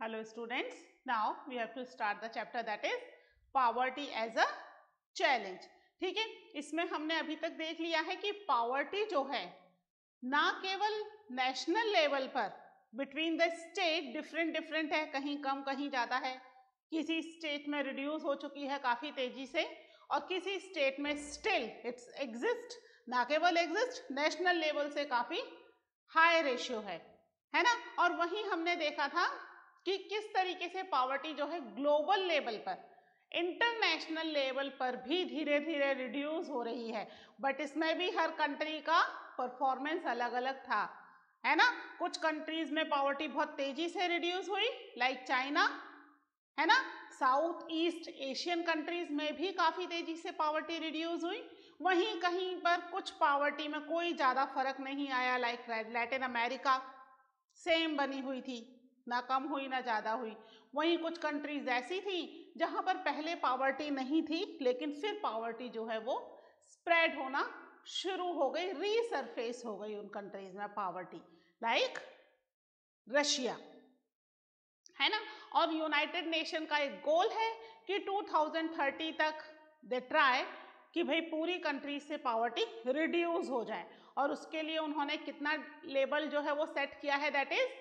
Hello students, now we have to start the chapter that is poverty as a challenge. ठीक है, इसमें हमने अभी तक देख लिया है कि पॉवर्टी जो है ना केवल नेशनल लेवल पर बिटवीन द स्टेट डिफरेंट है, कहीं कम कहीं ज़्यादा है, किसी स्टेट में रिड्यूस हो चुकी है काफ़ी तेजी से और किसी स्टेट में स्टिल इट्स एग्जिस्ट, ना केवल एग्जिस्ट नेशनल लेवल से काफ़ी हाई रेशियो है ना। और वहीं हमने देखा था कि किस तरीके से पॉवर्टी जो है ग्लोबल लेवल पर इंटरनेशनल लेवल पर भी धीरे धीरे रिड्यूस हो रही है, बट इसमें भी हर कंट्री का परफॉर्मेंस अलग अलग था, है ना। कुछ कंट्रीज में पॉवर्टी बहुत तेजी से रिड्यूस हुई लाइक चाइना, है ना। साउथ ईस्ट एशियन कंट्रीज में भी काफी तेजी से पॉवर्टी रिड्यूस हुई, वहीं कहीं पर कुछ पॉवर्टी में कोई ज्यादा फर्क नहीं आया लाइक लैटिन अमेरिका सेम बनी हुई थी, ना कम हुई ना ज़्यादा हुई। वहीं कुछ कंट्रीज ऐसी थी जहां पर पहले पॉवर्टी नहीं थी लेकिन फिर पॉवर्टी जो है वो स्प्रेड होना शुरू हो गई, रीसरफेस हो गई उन कंट्रीज में पॉवर्टी, लाइक रशिया, है ना। और यूनाइटेड नेशन का एक गोल है कि 2030 तक दे ट्राई कि भाई पूरी कंट्रीज से पॉवर्टी रिड्यूस हो जाए, और उसके लिए उन्होंने कितना लेवल जो है वो सेट किया है, दैट इज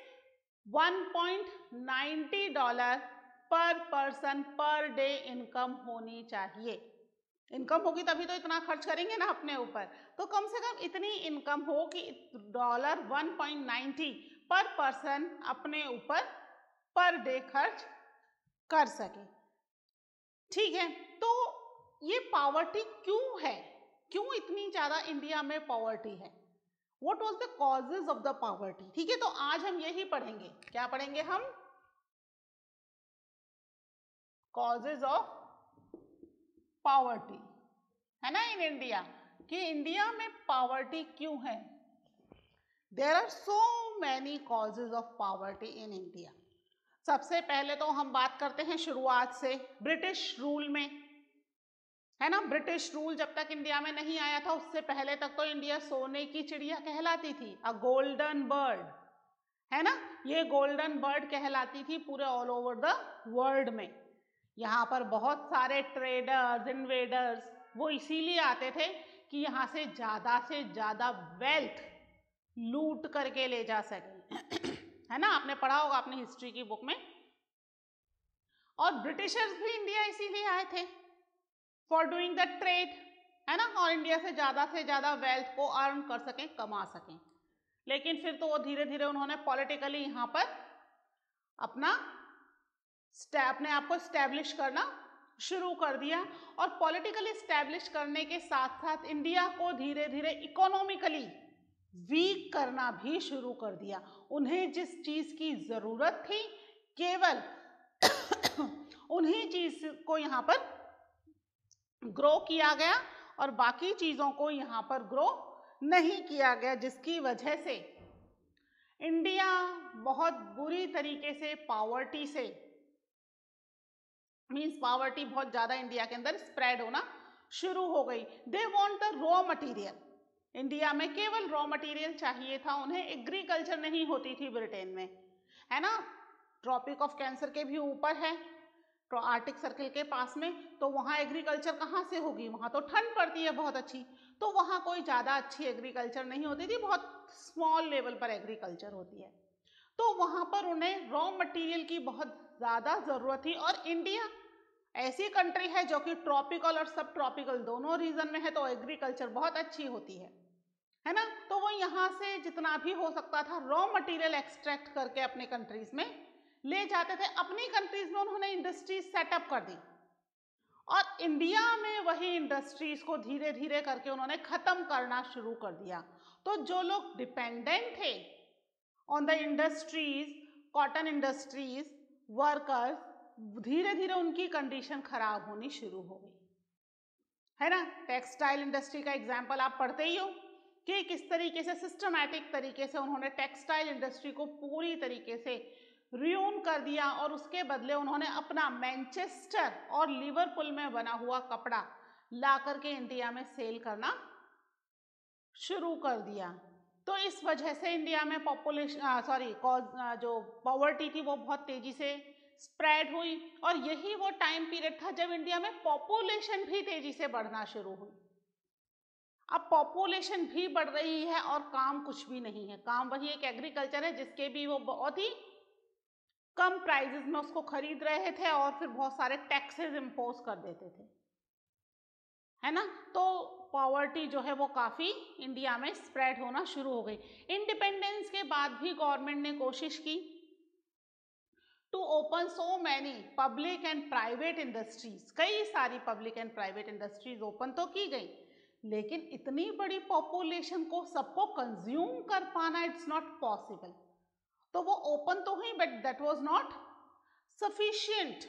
$1.90 पर पर्सन पर डे इनकम होनी चाहिए। इनकम होगी तभी तो इतना खर्च करेंगे ना अपने ऊपर, तो कम से कम इतनी इनकम हो कि $1.90 पर पर्सन अपने ऊपर पर डे खर्च कर सके। ठीक है, तो ये पॉवर्टी क्यों है, क्यों इतनी ज्यादा इंडिया में पॉवर्टी है, What was the causes of the poverty? ठीक है, तो आज हम यही पढ़ेंगे। क्या पढ़ेंगे हम? Causes of poverty, है ना, इन इंडिया, कि इंडिया में पॉवर्टी क्यों है। There are so many causes of poverty in India. सबसे पहले तो हम बात करते हैं शुरुआत से ब्रिटिश रूल में, है ना। ब्रिटिश रूल जब तक इंडिया में नहीं आया था उससे पहले तक तो इंडिया सोने की चिड़िया कहलाती थी, अ गोल्डन बर्ड, है ना। ये गोल्डन बर्ड कहलाती थी पूरे ऑल ओवर द वर्ल्ड में। यहाँ पर बहुत सारे ट्रेडर्स, इन्वेडर्स वो इसीलिए आते थे कि यहाँ से ज़्यादा वेल्थ लूट करके ले जा सके है ना, आपने पढ़ा होगा अपनी हिस्ट्री की बुक में। और ब्रिटिशर्स भी इंडिया इसीलिए आए थे फॉर डूइंग द ट्रेड, है ना, और इंडिया से ज़्यादा वेल्थ को अर्न कर सकें, कमा सकें। लेकिन फिर तो वो धीरे धीरे उन्होंने पॉलिटिकली यहाँ पर अपने आप को स्टैब्लिश करना शुरू कर दिया, और पॉलिटिकली स्टैब्लिश करने के साथ साथ इंडिया को धीरे धीरे इकोनॉमिकली वीक करना भी शुरू कर दिया। उन्हें जिस चीज की जरूरत थी केवल उन्हीं चीज को यहाँ पर ग्रो किया गया और बाकी चीजों को यहाँ पर ग्रो नहीं किया गया, जिसकी वजह से इंडिया बहुत बुरी तरीके से पॉवर्टी से मींस पॉवर्टी बहुत ज्यादा इंडिया के अंदर स्प्रेड होना शुरू हो गई। They want the raw material, India में केवल रॉ मटेरियल चाहिए था उन्हें, एग्रीकल्चर नहीं होती थी ब्रिटेन में, है ना। ट्रॉपिक ऑफ कैंसर के भी ऊपर है, तो आर्टिक सर्किल के पास में, तो वहाँ एग्रीकल्चर कहाँ से होगी, वहाँ तो ठंड पड़ती है बहुत अच्छी, तो वहाँ कोई ज़्यादा अच्छी एग्रीकल्चर नहीं होती थी, बहुत स्मॉल लेवल पर एग्रीकल्चर होती है। तो वहाँ पर उन्हें रॉ मटेरियल की बहुत ज़्यादा ज़रूरत थी, और इंडिया ऐसी कंट्री है जो कि ट्रॉपिकल और सब ट्रॉपिकल दोनों रीजन में है, तो एग्रीकल्चर बहुत अच्छी होती है ना। तो वो यहाँ से जितना भी हो सकता था रॉ मटेरियल एक्सट्रैक्ट करके अपने कंट्रीज में ले जाते थे। अपनी कंट्रीज में उन्होंने इंडस्ट्रीज सेटअप कर दी, और इंडिया में वही इंडस्ट्रीज को धीरे धीरे करके उन्होंने खत्म करना शुरू कर दिया। तो जो लोग डिपेंडेंट थे on the industries, cotton industries workers, धीरे धीरे उनकी कंडीशन खराब होनी शुरू हो गई, है ना। टेक्सटाइल इंडस्ट्री का एग्जाम्पल आप पढ़ते ही हो कि किस तरीके से सिस्टमैटिक तरीके से उन्होंने टेक्सटाइल इंडस्ट्री को पूरी तरीके से रियून कर दिया, और उसके बदले उन्होंने अपना मैनचेस्टर और लिवरपूल में बना हुआ कपड़ा ला करके इंडिया में सेल करना शुरू कर दिया, तो इस वजह से इंडिया में जो पॉवर्टी थी वो बहुत तेजी से स्प्रेड हुई, और यही वो टाइम पीरियड था जब इंडिया में पॉपुलेशन भी तेजी से बढ़ना शुरू हुई। अब पॉपुलेशन भी बढ़ रही है और काम कुछ भी नहीं है, काम वही एक एग्रीकल्चर है जिसके भी वो बहुत ही कम प्राइजेस में उसको खरीद रहे थे और फिर बहुत सारे टैक्सेस इम्पोज कर देते थे, है ना। तो पॉवर्टी जो है वो काफ़ी इंडिया में स्प्रेड होना शुरू हो गई। इंडिपेंडेंस के बाद भी गवर्नमेंट ने कोशिश की to open so many public and private industries, कई सारी public and private industries open तो की गई, लेकिन इतनी बड़ी पॉपुलेशन को सबको कंज्यूम कर पाना इट्स नॉट पॉसिबल। तो वो ओपन तो हुई but that was not sufficient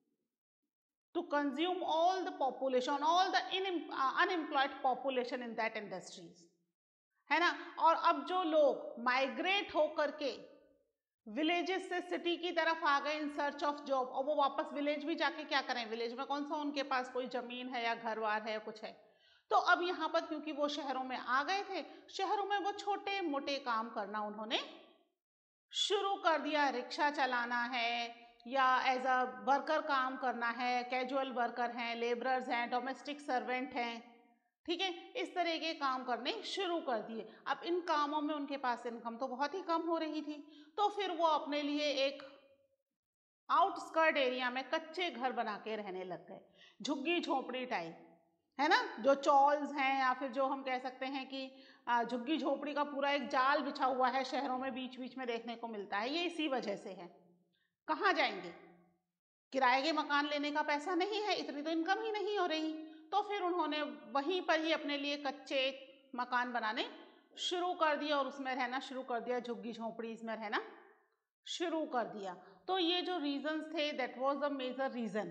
to consume all the population, all the unemployed population in that industries, है ना। और अब जो लोग माइग्रेट होकर के विलेजेस से सिटी की तरफ आ गए इन सर्च ऑफ जॉब, और वो वापस विलेज भी जाके क्या करें, विलेज में कौन सा उनके पास कोई जमीन है या घर वार है या कुछ है, तो अब यहाँ पर क्योंकि वो शहरों में आ गए थे, शहरों में वो छोटे मोटे काम करना उन्होंने शुरू कर दिया, रिक्शा चलाना है या एज अ वर्कर काम करना है, कैजुअल वर्कर हैं, लेबरर्स हैं, डोमेस्टिक सर्वेंट हैं, ठीक है, इस तरह के काम करने शुरू कर दिए। अब इन कामों में उनके पास इनकम तो बहुत ही कम हो रही थी, तो फिर वो अपने लिए एक आउटस्कर्ट एरिया में कच्चे घर बना के रहने लग गए, झुग्गी झोपड़ी टाइप, है ना। जो चॉल्स हैं या फिर जो हम कह सकते हैं कि झुग्गी झोपड़ी का पूरा एक जाल बिछा हुआ है शहरों में, बीच बीच में देखने को मिलता है, ये इसी वजह से है। कहाँ जाएंगे, किराए के मकान लेने का पैसा नहीं है, इतनी तो इनकम ही नहीं हो रही, तो फिर उन्होंने वहीं पर ही अपने लिए कच्चे मकान बनाने शुरू कर दिया और उसमें रहना शुरू कर दिया, झुग्गी झोपड़ी में रहना शुरू कर दिया। तो ये जो रीजंस थे that was the major reason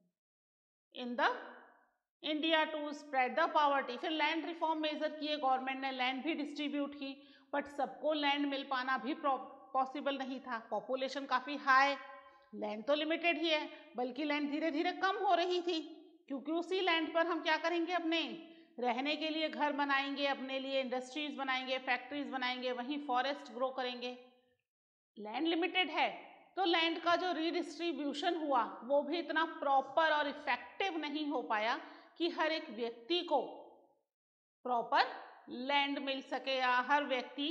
in the India to spread the poverty. फिर लैंड रिफॉर्म मेजर किए गवर्नमेंट ने, लैंड भी डिस्ट्रीब्यूट की, बट सबको लैंड मिल पाना भी पॉसिबल नहीं था, पॉपुलेशन काफ़ी हाई, लैंड तो लिमिटेड ही है, बल्कि लैंड धीरे धीरे कम हो रही थी, क्योंकि उसी लैंड पर हम क्या करेंगे, अपने रहने के लिए घर बनाएंगे, अपने लिए इंडस्ट्रीज बनाएंगे, फैक्ट्रीज बनाएंगे, वहीं फॉरेस्ट ग्रो करेंगे, लैंड लिमिटेड है। तो लैंड का जो रीडिस्ट्रीब्यूशन हुआ वो भी इतना प्रॉपर और इफेक्टिव नहीं हो पाया कि हर एक व्यक्ति को प्रॉपर लैंड मिल सके या हर व्यक्ति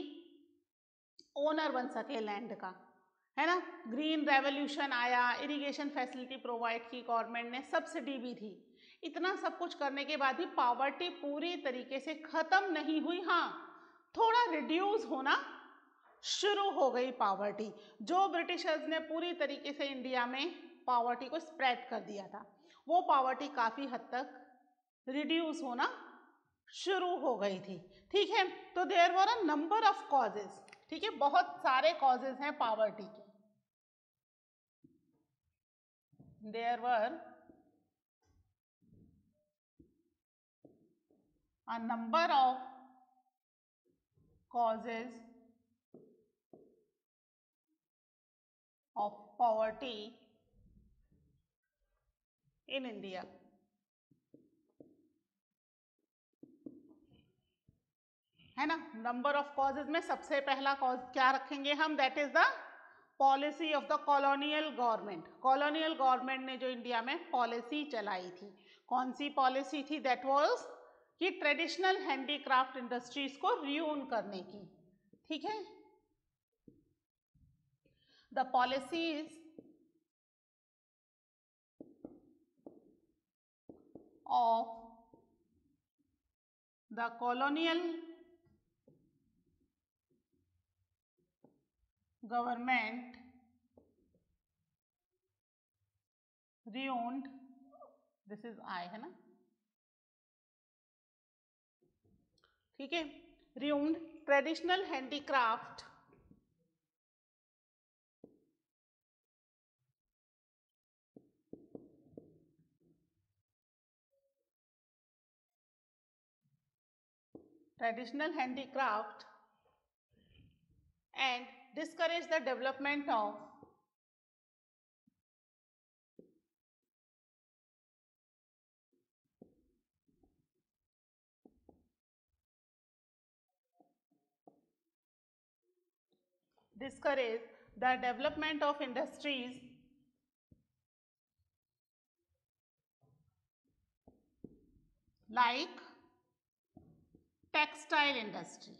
ओनर बन सके लैंड का, है ना। ग्रीन रेवोल्यूशन आया, इरिगेशन फैसिलिटी प्रोवाइड की गवर्नमेंट ने, सब्सिडी भी थी, इतना सब कुछ करने के बाद भी पॉवर्टी पूरी तरीके से खत्म नहीं हुई, हाँ थोड़ा रिड्यूस होना शुरू हो गई पॉवर्टी। जो ब्रिटिशर्स ने पूरी तरीके से इंडिया में पॉवर्टी को स्प्रेड कर दिया था, वो पॉवर्टी काफ़ी हद तक रिड्यूस होना शुरू हो गई थी, ठीक है। तो there were a number of causes, ठीक है, बहुत सारे कॉजेज हैं पॉवर्टी के, there were a number of causes of poverty in India, है ना। नंबर ऑफ कॉजेज में सबसे पहला कॉज क्या रखेंगे हम, that is the policy of the colonial government. Colonial government ने जो इंडिया में पॉलिसी चलाई थी, कौन सी पॉलिसी थी, दैट वाज कि ट्रेडिशनल हैंडीक्राफ्ट इंडस्ट्रीज को रियून करने की, ठीक है। The policies of the colonial government ruined, this is I, है ना, ठीक है, ruined traditional handicraft and discourage the development of discourage the development of industries like textile industry.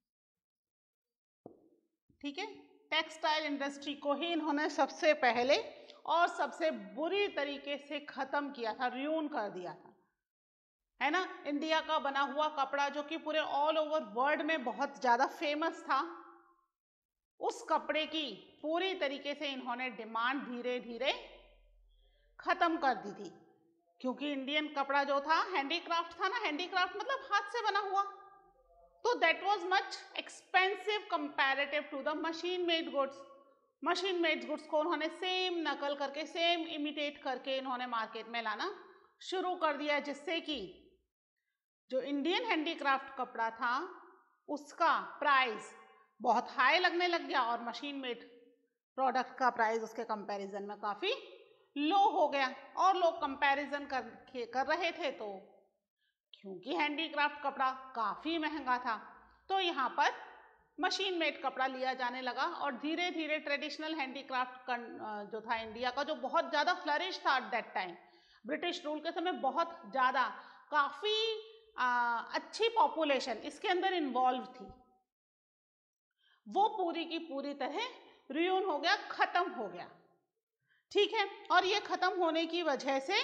ठीक है, टेक्सटाइल इंडस्ट्री को ही इन्होंने सबसे पहले और सबसे बुरी तरीके से खत्म किया था, रियून कर दिया था, है ना। इंडिया का बना हुआ कपड़ा जो कि पूरे ऑल ओवर वर्ल्ड में बहुत ज्यादा फेमस था, उस कपड़े की पूरी तरीके से इन्होंने डिमांड धीरे धीरे खत्म कर दी थी, क्योंकि इंडियन कपड़ा जो था हैंडीक्राफ्ट था ना, हैंडीक्राफ्ट मतलब हाथ से बना हुआ, तो that was much expensive comparative to the machine made goods. Machine made goods को उन्होंने सेम नकल करके, सेम इमिटेट करके इन्होंने मार्केट में लाना शुरू कर दिया, जिससे कि जो इंडियन हैंडीक्राफ्ट कपड़ा था उसका प्राइस बहुत हाई लगने लग गया और मशीन मेड प्रोडक्ट का प्राइस उसके कंपैरिजन में काफी लो हो गया। और लोग कंपैरिजन कर रहे थे, तो क्योंकि हैंडीक्राफ्ट कपड़ा काफी महंगा था तो यहाँ पर मशीन मेड कपड़ा लिया जाने लगा और धीरे धीरे ट्रेडिशनल हैंडीक्राफ्ट जो था इंडिया का, जो बहुत ज्यादा फ्लरिश था at that time, British rule के समय बहुत ज्यादा, काफी अच्छी पॉपुलेशन इसके अंदर इन्वॉल्व थी, वो पूरी की पूरी तरह रियून हो गया, खत्म हो गया। ठीक है, और ये खत्म होने की वजह से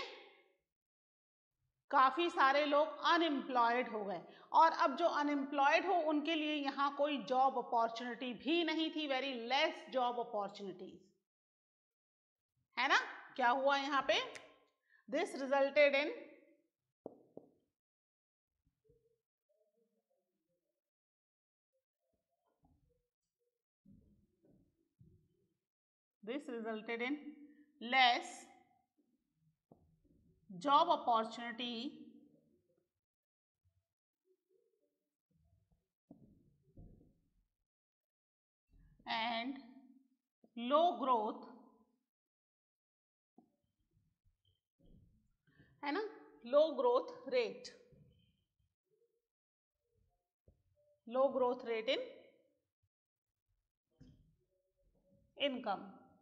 काफी सारे लोग अनएम्प्लॉयड हो गए, और अब जो अनएम्प्लॉयड हो उनके लिए यहाँ कोई जॉब अपॉर्चुनिटी भी नहीं थी, वेरी लेस जॉब अपॉर्चुनिटीज, है ना। क्या हुआ यहाँ पे? This resulted in less job opportunity and low growth, है ना, low growth rate, low growth rate in income.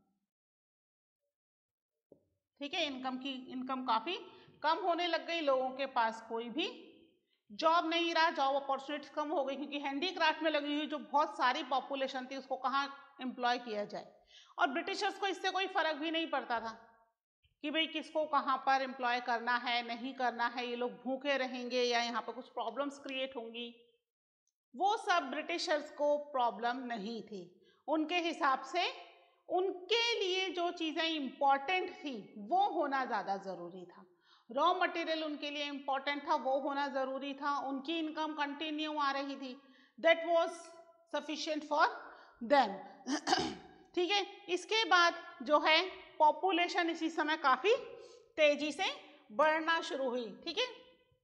ठीक है, इनकम काफी कम होने लग गई, लोगों के पास कोई भी जॉब नहीं रहा, जॉब अपॉर्चुनिटीज कम हो गई, क्योंकि हैंडीक्राफ्ट में लगी हुई जो बहुत सारी पॉपुलेशन थी उसको कहाँ एम्प्लॉय किया जाए। और ब्रिटिशर्स को इससे कोई फर्क भी नहीं पड़ता था कि भाई किसको कहाँ पर एम्प्लॉय करना है, नहीं करना है, ये लोग भूखे रहेंगे या यहाँ पर कुछ प्रॉब्लम्स क्रिएट होंगी, वो सब ब्रिटिशर्स को प्रॉब्लम नहीं थी। उनके हिसाब से उनके लिए जो चीजें इंपॉर्टेंट थी वो होना ज्यादा जरूरी था, रॉ मटेरियल उनके लिए इंपॉर्टेंट था, वो होना जरूरी था, उनकी इनकम कंटिन्यू आ रही थी, that was sufficient for them. ठीक है, इसके बाद जो है पॉपुलेशन इसी समय काफी तेजी से बढ़ना शुरू हुई। ठीक है,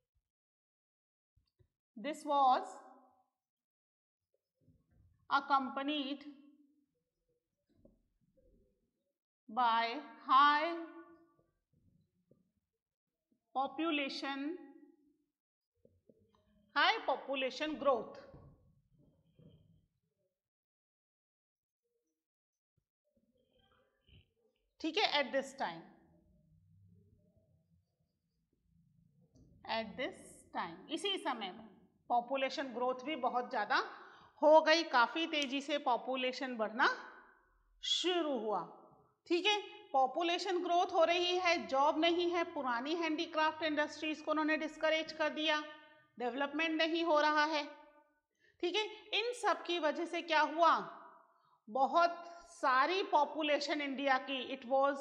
this was accompanied by high population growth। ठीक है, एट दिस टाइम इसी समय में पॉपुलेशन ग्रोथ भी बहुत ज्यादा हो गई, काफी तेजी से पॉपुलेशन बढ़ना शुरू हुआ। ठीक है, पॉपुलेशन ग्रोथ हो रही है, जॉब नहीं है, पुरानी हैंडीक्राफ्ट इंडस्ट्रीज को उन्होंने डिस्करेज कर दिया, डेवलपमेंट नहीं हो रहा है। ठीक है, इन सब की वजह से क्या हुआ, बहुत सारी पॉपुलेशन इंडिया की it was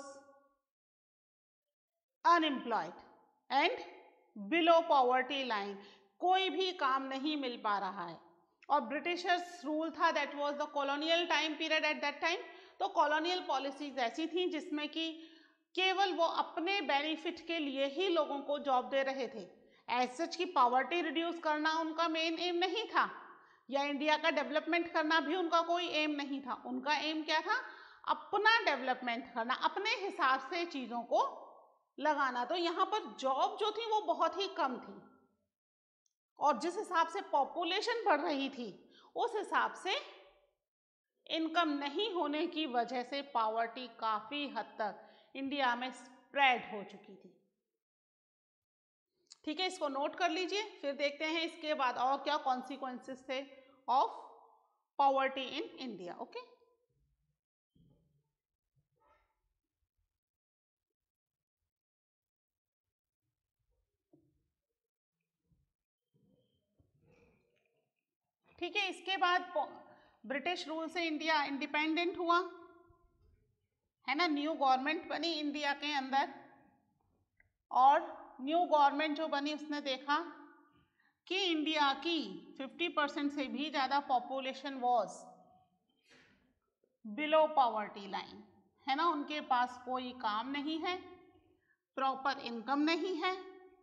unemployed and below poverty line, कोई भी काम नहीं मिल पा रहा है। और ब्रिटिशर्स रूल था, that was the colonial time period at that time, तो कॉलोनियल पॉलिसीज ऐसी थी जिसमें कि केवल वो अपने बेनिफिट के लिए ही लोगों को जॉब दे रहे थे, एज सच की पॉवर्टी रिड्यूस करना उनका मेन एम नहीं था, या इंडिया का डेवलपमेंट करना भी उनका कोई एम नहीं था। उनका एम क्या था, अपना डेवलपमेंट करना, अपने हिसाब से चीजों को लगाना। तो यहाँ पर जॉब जो थी वो बहुत ही कम थी, और जिस हिसाब से पॉपुलेशन बढ़ रही थी उस हिसाब से इनकम नहीं होने की वजह से पॉवर्टी काफी हद तक इंडिया में स्प्रेड हो चुकी थी। ठीक है, इसको नोट कर लीजिए, फिर देखते हैं इसके बाद और क्या कॉन्सिक्वेंसेस थे of poverty in India. Okay, ठीक है, इसके बाद ब्रिटिश रूल से इंडिया इंडिपेंडेंट हुआ, है ना। न्यू गवर्नमेंट बनी इंडिया के अंदर, और न्यू गवर्नमेंट जो बनी उसने देखा कि इंडिया की 50% से भी ज़्यादा population was below poverty line, है ना। उनके पास कोई काम नहीं है, प्रॉपर इनकम नहीं है,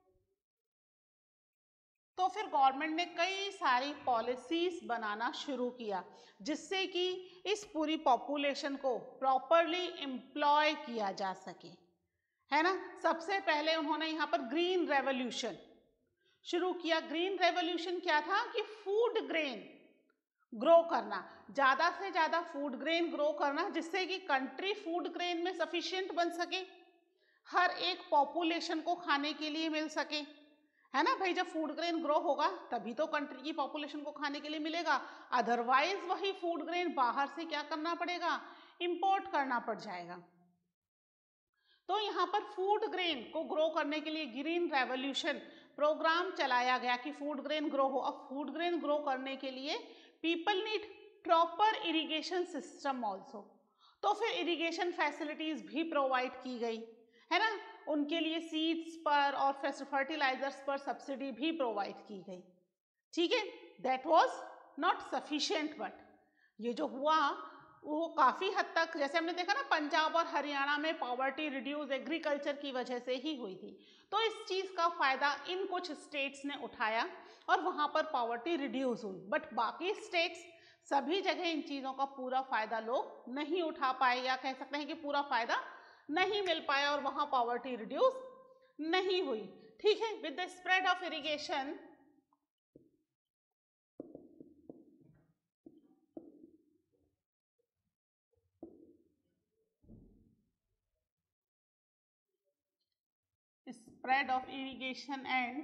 तो फिर गवर्नमेंट ने कई सारी पॉलिसीज बनाना शुरू किया जिससे कि इस पूरी पॉपुलेशन को प्रॉपरली एम्प्लॉय किया जा सके, है ना। सबसे पहले उन्होंने यहाँ पर ग्रीन रेवोल्यूशन शुरू किया। ग्रीन रेवोल्यूशन क्या था कि फूड ग्रेन ग्रो करना, ज़्यादा से ज़्यादा फूड ग्रेन ग्रो करना जिससे कि कंट्री फूड ग्रेन में सफिशिएंट बन सके, हर एक पॉपुलेशन को खाने के लिए मिल सके, है ना भाई। जब फूड ग्रेन ग्रो होगा तभी तो कंट्री की पॉपुलेशन को खाने के लिए मिलेगा, अदरवाइज वही फूड ग्रेन बाहर से क्या करना पड़ेगा, इंपोर्ट करना पड़ जाएगा। तो यहाँ पर फूड ग्रेन को ग्रो करने के लिए ग्रीन रेवोल्यूशन प्रोग्राम चलाया गया कि फूड ग्रेन ग्रो हो। अब फूड ग्रेन ग्रो करने के लिए people need proper irrigation system also, तो फिर इरिगेशन फैसिलिटीज भी प्रोवाइड की गई, है ना। उनके लिए सीड्स पर और फर्टिलाइजर्स पर सब्सिडी भी प्रोवाइड की गई, ठीक है। That was not sufficient, but ये जो हुआ वो काफ़ी हद तक, जैसे हमने देखा ना पंजाब और हरियाणा में पॉवर्टी रिड्यूस एग्रीकल्चर की वजह से ही हुई थी, तो इस चीज़ का फ़ायदा इन कुछ स्टेट्स ने उठाया और वहाँ पर पॉवर्टी रिड्यूस हुई। बट बाकी स्टेट्स सभी जगह इन चीज़ों का पूरा फ़ायदा लोग नहीं उठा पाए, या कह सकते हैं कि पूरा फ़ायदा नहीं मिल पाया और वहाँ पॉवर्टी रिड्यूस नहीं हुई, ठीक है। With the spread of irrigation and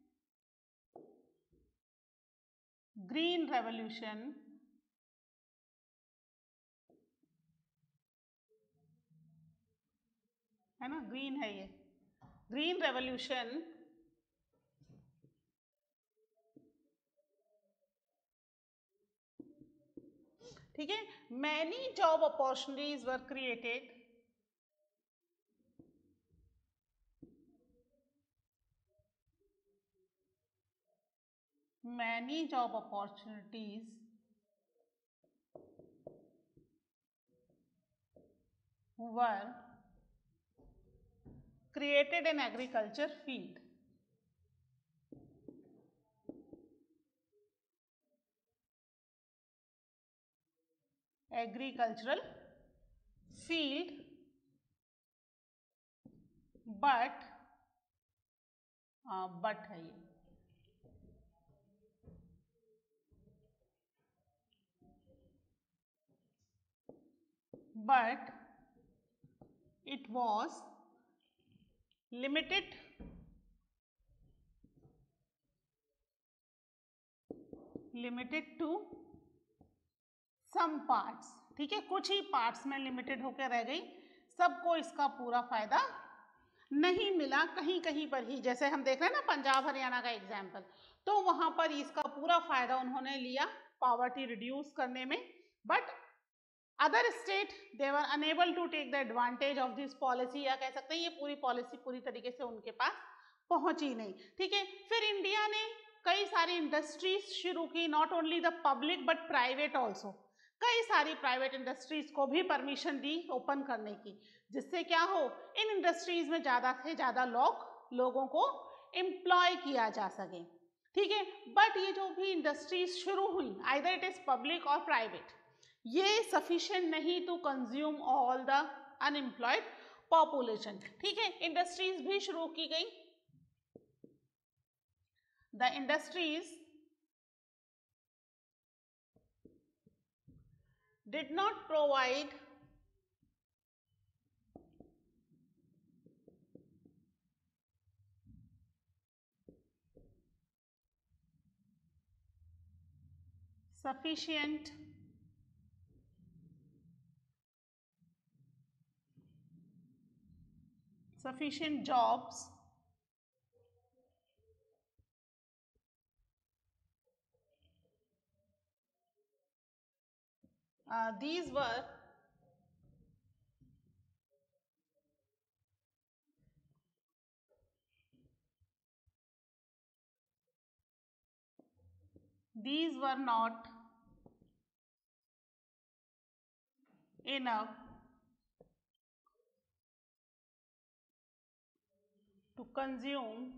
green revolution, है ना, ग्रीन है ये, ग्रीन रेवोल्यूशन ठीक है, many job opportunities were created, many job opportunities were created in agriculture field, agricultural field, but है ये, but it was limited to some parts, ठीक है, कुछ ही पार्ट्स में लिमिटेड होकर रह गई, सबको इसका पूरा फायदा नहीं मिला, कहीं कहीं पर ही, जैसे हम देख रहे हैं ना पंजाब हरियाणा का एग्जाम्पल, तो वहां पर इसका पूरा फायदा उन्होंने लिया पॉवर्टी रिड्यूस करने में, but other state they were unable to take the advantage of this policy, या कह सकते हैं ये पूरी पॉलिसी पूरी तरीके से उनके पास पहुंची नहीं, ठीक है। फिर इंडिया ने कई सारी इंडस्ट्रीज शुरू की, not only the public but private also, कई सारी प्राइवेट इंडस्ट्रीज को भी परमिशन दी ओपन करने की, जिससे क्या हो, इन इंडस्ट्रीज में ज़्यादा से ज़्यादा लोगों को एम्प्लॉय किया जा सके, ठीक है। बट ये जो भी इंडस्ट्रीज शुरू हुई, आइदर इट इज पब्लिक और प्राइवेट, ये सफिशिएंट नहीं to consume all the unemployed population, ठीक है। इंडस्ट्रीज भी शुरू की गई, the did not provide sufficient jobs these were not enough to consume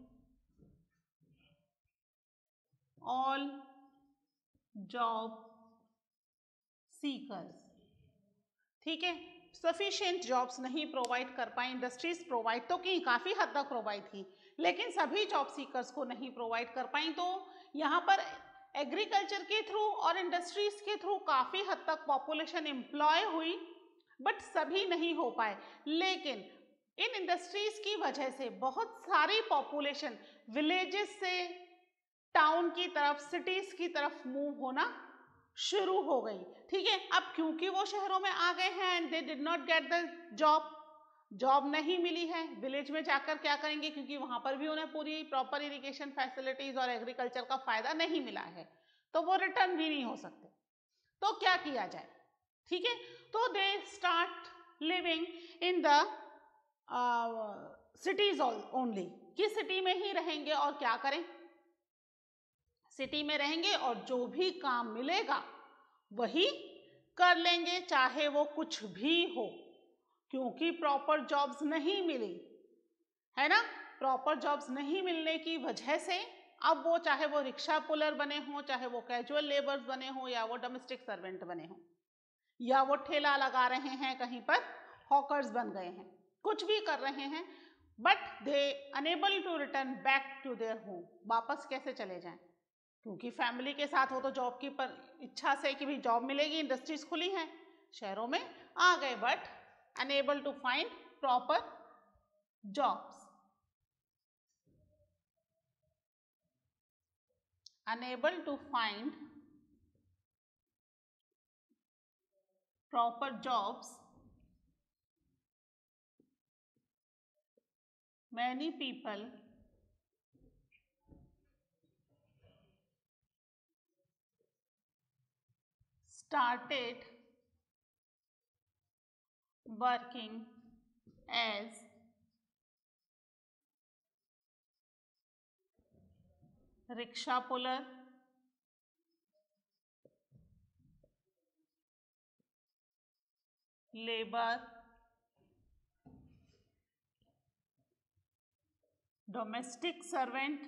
all job seekers. ठीक है, सफिशिएंट जॉब्स नहीं प्रोवाइड कर पाए इंडस्ट्रीज, प्रोवाइड तो की, काफी हद तक प्रोवाइड की, लेकिन सभी जॉब सीकर्स को नहीं प्रोवाइड कर पाई। तो यहाँ पर एग्रीकल्चर के थ्रू और इंडस्ट्रीज के थ्रू काफी हद तक पॉपुलेशन एम्प्लॉय हुई, बट सभी नहीं हो पाए। लेकिन इन इंडस्ट्रीज की वजह से बहुत सारी पॉपुलेशन विलेजेस से टाउन की तरफ, सिटीज की तरफ मूव होना शुरू हो गई। ठीक है, अब क्योंकि वो शहरों में आ गए हैं and they did not get the job नहीं मिली है, विलेज में जाकर क्या करेंगे, क्योंकि वहां पर भी उन्हें पूरी प्रॉपर इरिगेशन फैसिलिटीज और एग्रीकल्चर का फायदा नहीं मिला है, तो वो रिटर्न भी नहीं हो सकते। तो क्या किया जाए? ठीक है, तो they start living in the cities only, कि सिटी में ही रहेंगे और क्या करें, सिटी में रहेंगे और जो भी काम मिलेगा वही कर लेंगे, चाहे वो कुछ भी हो, क्योंकि प्रॉपर जॉब्स नहीं मिली है ना। प्रॉपर जॉब्स नहीं मिलने की वजह से अब वो, चाहे वो रिक्शा पुलर बने हो, चाहे वो कैजुअल लेबर्स बने हो, या वो डोमेस्टिक सर्वेंट बने हो, या वो ठेला लगा रहे हैं कहीं पर, हॉकर्स बन गए हैं, कुछ भी कर रहे हैं, but they unable to return back to their home. वापस कैसे चले जाएं, क्योंकि फैमिली के साथ हो तो जॉब की पर इच्छा से कि भाई जॉब मिलेगी, इंडस्ट्रीज खुली हैं, शहरों में आ गए, but unable to find proper jobs, unable to find proper jobs, many people started working as rickshaw puller, labor, domestic servant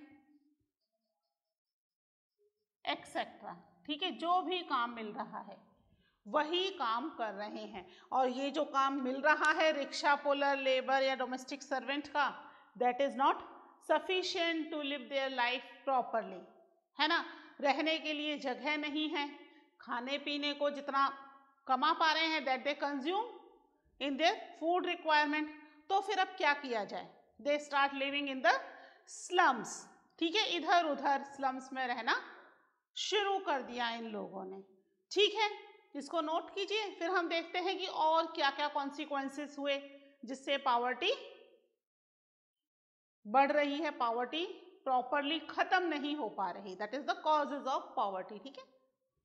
etcetera. ठीक है, जो भी काम मिल रहा है वही काम कर रहे हैं, और ये जो काम मिल रहा है रिक्शा पुलर, लेबर या डोमेस्टिक सर्वेंट का, that is not sufficient to live their life properly, है ना। रहने के लिए जगह नहीं है, खाने पीने को जितना कमा पा रहे हैं that they consume in their food requirement. तो फिर अब क्या किया जाए, they start living in the slums. ठीक है, इधर उधर स्लम्स में रहना शुरू कर दिया इन लोगों ने। ठीक है, इसको नोट कीजिए, फिर हम देखते हैं कि और क्या क्या कॉन्सिक्वेंसेस हुए जिससे पावर्टी बढ़ रही है, पावर्टी प्रॉपरली खत्म नहीं हो पा रही, that is the causes of poverty. ठीक है,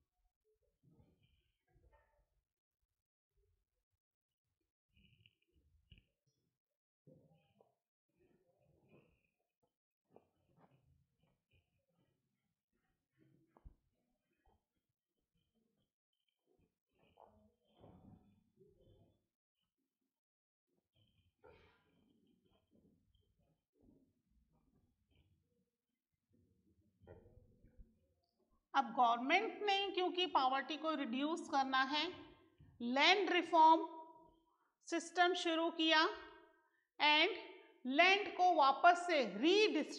अब गवर्नमेंट ने क्योंकि पावर्टी को रिड्यूस करना है, लैंड रिफॉर्म सिस्टम शुरू किया एंड लैंड को वापस से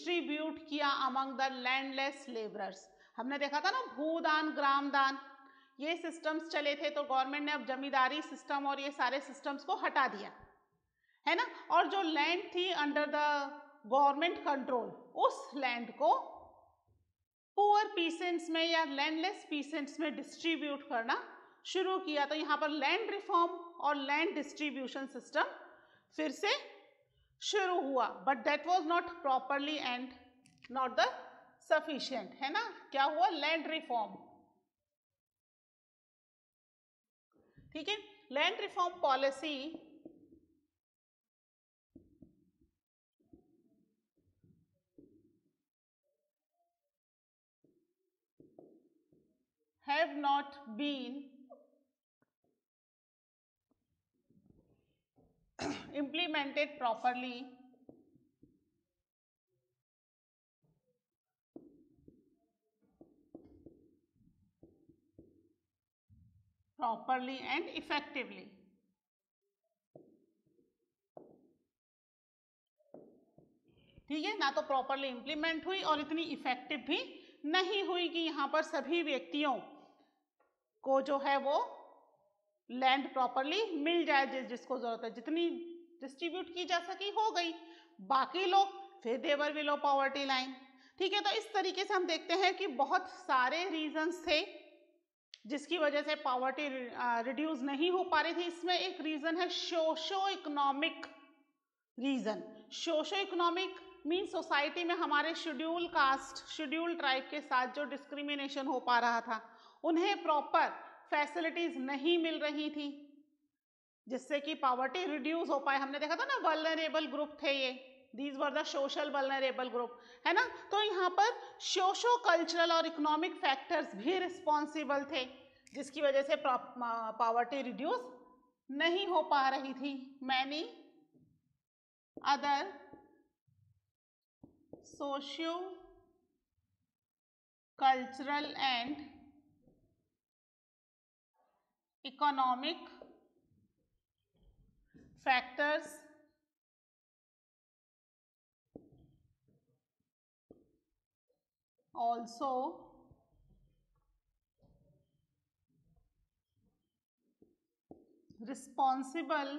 रीडिस्ट्रीब्यूट किया अमंग द लैंडलेस लेबरर्स। हमने देखा था ना भूदान ग्राम दान, ये सिस्टम्स चले थे, तो गवर्नमेंट ने अब जमींदारी सिस्टम और ये सारे सिस्टम्स को हटा दिया, है ना। और जो लैंड थी अंडर द गवर्नमेंट कंट्रोल, उस लैंड को पुअर पीसेंट्स में या लैंडलेस पीसेंट्स में डिस्ट्रीब्यूट करना शुरू किया। तो यहाँ पर लैंड रिफॉर्म और लैंड डिस्ट्रीब्यूशन सिस्टम फिर से शुरू हुआ, but that was not properly and not the sufficient, है ना। क्या हुआ? लैंड रिफॉर्म, ठीक है। Land reform policy have not been implemented properly and effectively। ठीक है ना, तो प्रॉपरली इंप्लीमेंट हुई और इतनी इफेक्टिव भी नहीं हुई कि यहाँ पर सभी व्यक्तियों को जो है वो लैंड प्रॉपरली मिल जाए, जिसको जरूरत है, जितनी डिस्ट्रीब्यूट की जा सकी हो गई, बाकी लोग फिर देवर बिलो पॉवर्टी लाइन। ठीक है, तो इस तरीके से हम देखते हैं कि बहुत सारे रीजंस थे जिसकी वजह से पॉवर्टी रिड्यूस नहीं हो पा रही थी। इसमें एक रीजन है socio economic reason. Socio economic mean society में हमारे शेड्यूल कास्ट, शेड्यूल ट्राइब के साथ जो डिस्क्रिमिनेशन हो पा रहा था, उन्हें प्रॉपर फैसिलिटीज नहीं मिल रही थी, जिससे कि पॉवर्टी रिड्यूस हो पाए। हमने देखा था ना, वल्नरेबल ग्रुप थे ये, these were the social vulnerable group, है ना। तो यहाँ पर सोशो कल्चरल और इकोनॉमिक फैक्टर्स भी रिस्पॉन्सिबल थे, जिसकी वजह से पॉवर्टी रिड्यूस नहीं हो पा रही थी। Many other socio cultural and economic factors also responsible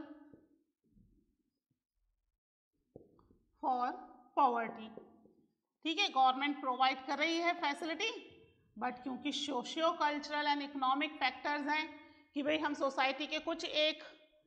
for poverty। ठीक है, गवर्नमेंट प्रोवाइड कर रही है फैसिलिटी, बट क्योंकि socio cultural and economic factors हैं कि भाई हम सोसाइटी के कुछ एक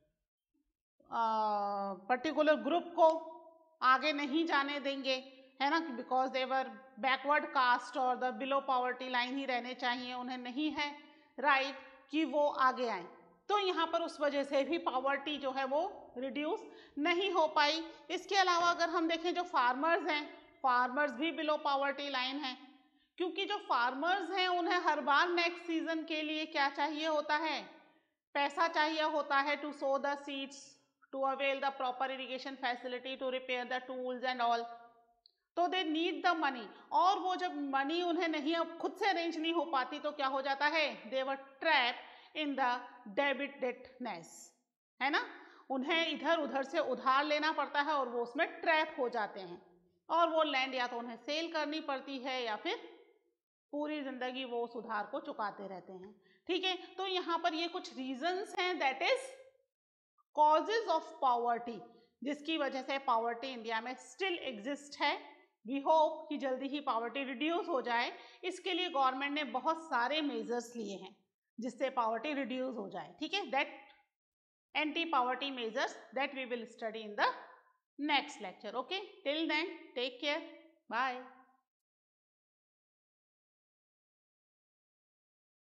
पर्टिकुलर ग्रुप को आगे नहीं जाने देंगे, है ना, because they were backward caste और द बिलो पॉवर्टी लाइन ही रहने चाहिए, उन्हें नहीं है राइट कि वो आगे आए। तो यहाँ पर उस वजह से भी पॉवर्टी जो है वो रिड्यूस नहीं हो पाई। इसके अलावा अगर हम देखें, जो फार्मर्स हैं, फार्मर्स भी बिलो पॉवर्टी लाइन है, क्योंकि जो फार्मर्स हैं उन्हें हर बार नेक्स्ट सीजन के लिए क्या चाहिए होता है? पैसा चाहिए होता है, to sow the seeds, to avail the proper irrigation facility, to repair the tools and all. तो दे नीड द मनी, और वो जब मनी उन्हें नहीं खुद से अरेंज नहीं हो पाती तो क्या हो जाता है? दे वर ट्रैप इन द डेबिटनेस, है ना। उन्हें इधर उधर से उधार लेना पड़ता है और वो उसमें ट्रैप हो जाते हैं, और वो लैंड या तो उन्हें सेल करनी पड़ती है या फिर पूरी जिंदगी वो उस उधार को चुकाते रहते हैं। ठीक है, तो यहाँ पर ये कुछ रीजंस हैं, that is causes of poverty, जिसकी वजह से पॉवर्टी इंडिया में स्टिल एग्जिस्ट है। वी होप कि जल्दी ही पॉवर्टी रिड्यूस हो जाए। इसके लिए गवर्नमेंट ने बहुत सारे मेजर्स लिए हैं जिससे पॉवर्टी रिड्यूस हो जाए। ठीक है, that anti poverty measures that we will study in the next lecture. Okay, till then take care, bye.